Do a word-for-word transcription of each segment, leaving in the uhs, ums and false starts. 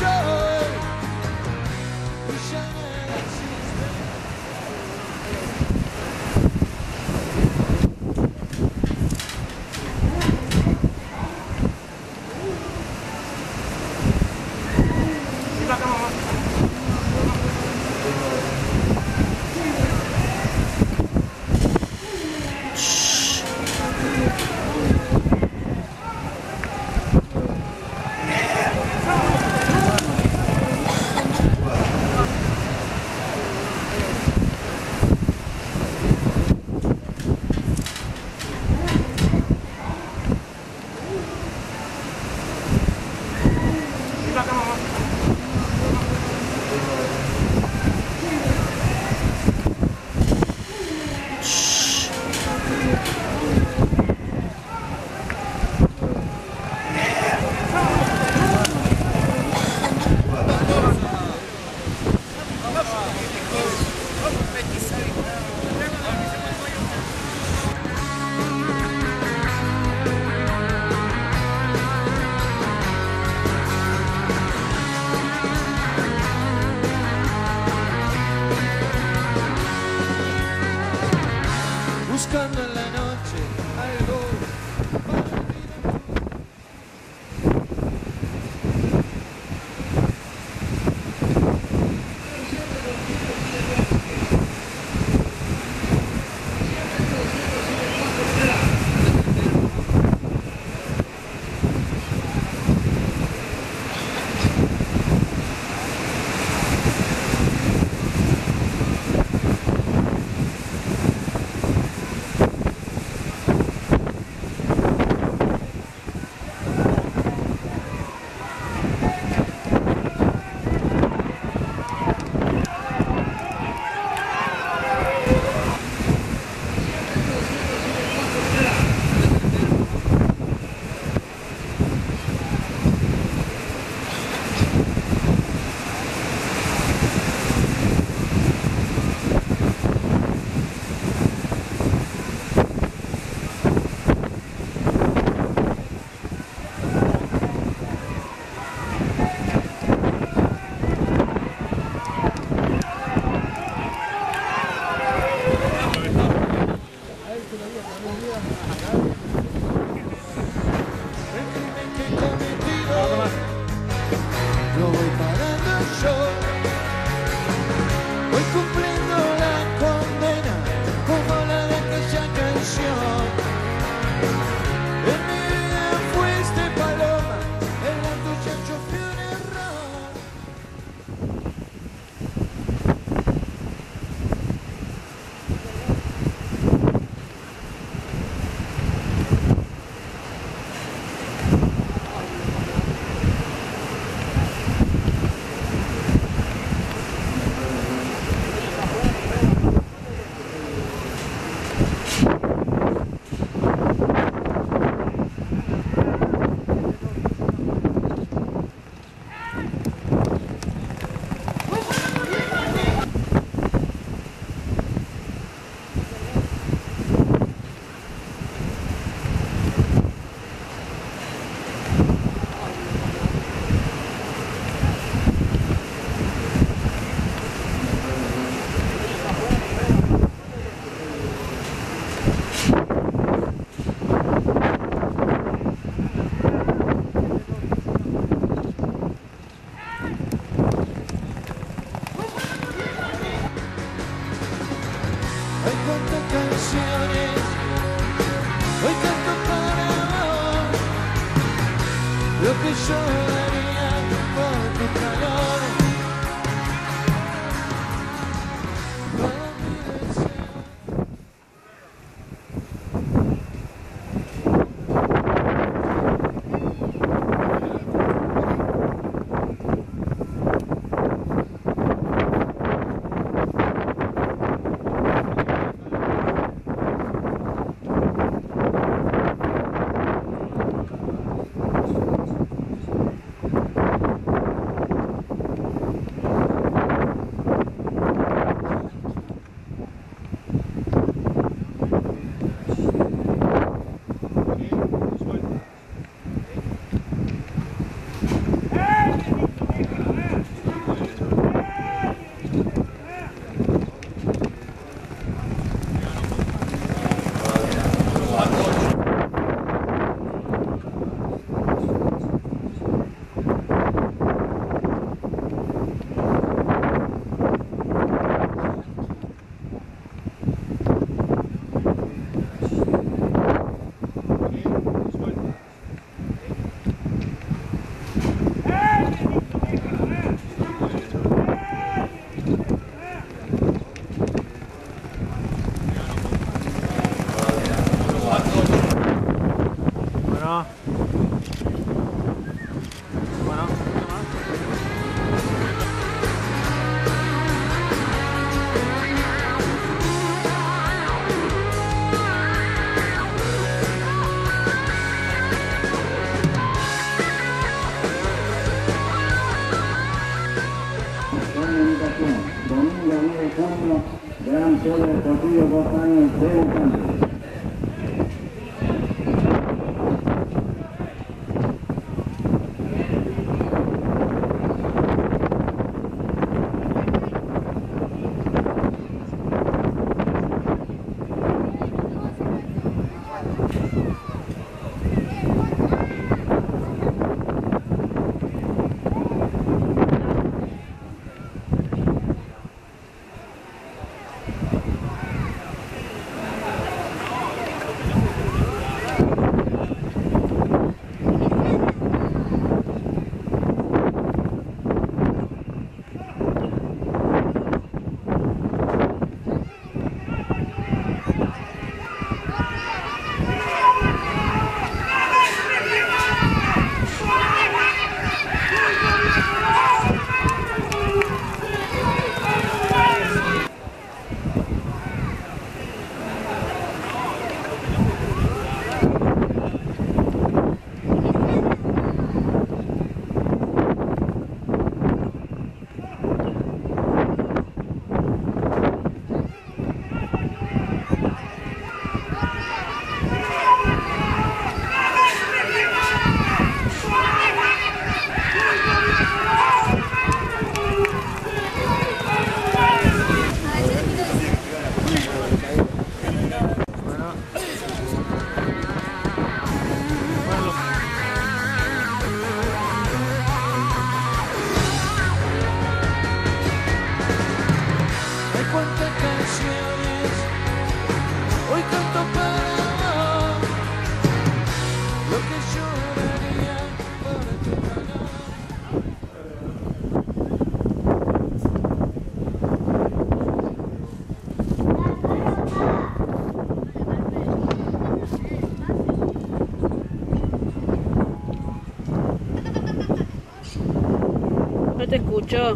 soy y ya nada existe. Buscando en la noche algo para lo voy pagando yo, voy cumpliendo la condena como la de aquella canción. En mi vida fuiste paloma, en la tuya yo fui un error. Hay cuantas canciones, hoy canto para vos, lo que yo daría por tu calor. Todo mi deseo. Bueno, ¿qué más? Comunicación, domingo diez de junio, Gran Polo Deportivo dos años debutante. Cuántas canciones hoy canto para vos, lo que yo daría por tu calor. No te escucho.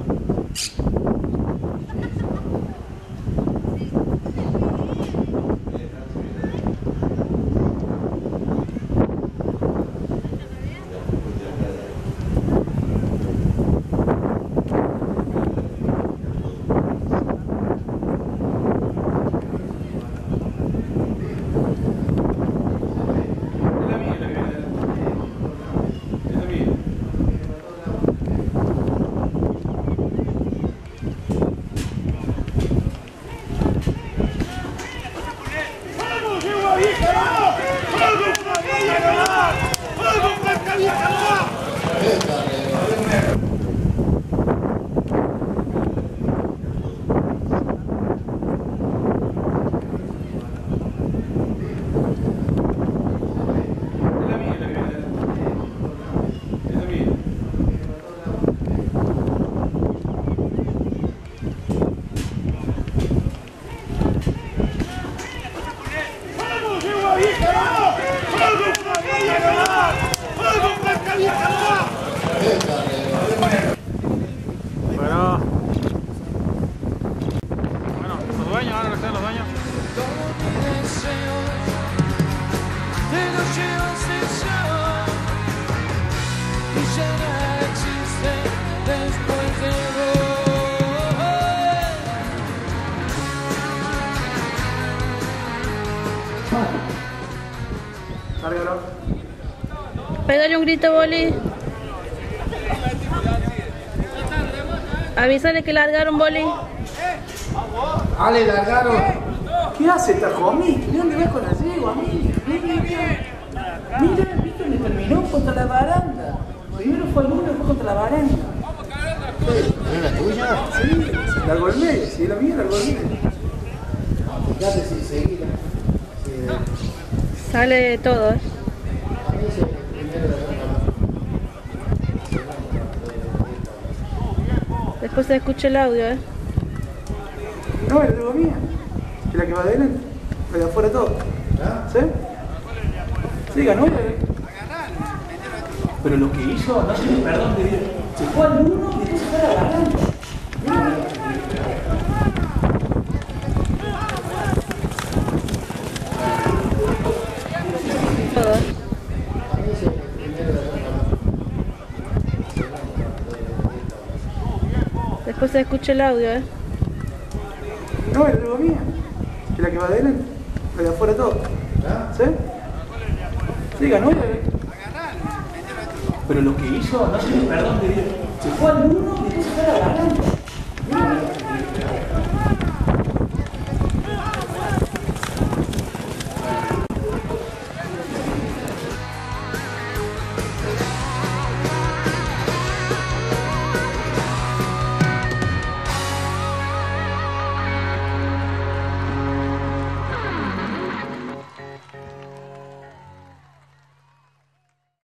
Bueno. Bueno, los dueños, ahora que están los dueños. Todos mis deseos te los llevas ella y ya nada existe después de vos. Lárgalo. Pégale un grito, Boli. Avísale que largaron, Boli. Ale, largaron. ¿Qué hace esta homie? ¿De dónde vas con la yegua, amiga? Mira, mira, ¿viste dónde terminó? Contra la baranda. Primero fue al muro, después contra la baranda. ¿Es la tuya? Sí, largó el medio, sí, la mía largó el medio. Fíjate si seguí. Sale de todo, ¿eh? A mí es el primero de la Después se escucha el audio, ¿eh? No, es la largó mía. Que la que va adelante. La de afuera todo. ¿Sí? Sí, ganó. Pero lo que hizo no tiene perdón de Dios. Se fue al uno y después se fue a la garganta. Todo, ¿eh? Después se escucha el audio, ¿eh? No, es la mía. Que la que va adelante. La de afuera todo. ¿Sí? Sí, ganó ella. Pero lo que hizo no tiene perdón de Dios. Se fue al uno y después se fue a la garganta.